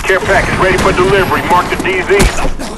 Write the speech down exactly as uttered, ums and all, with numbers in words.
Care package ready for delivery. Mark the D Z.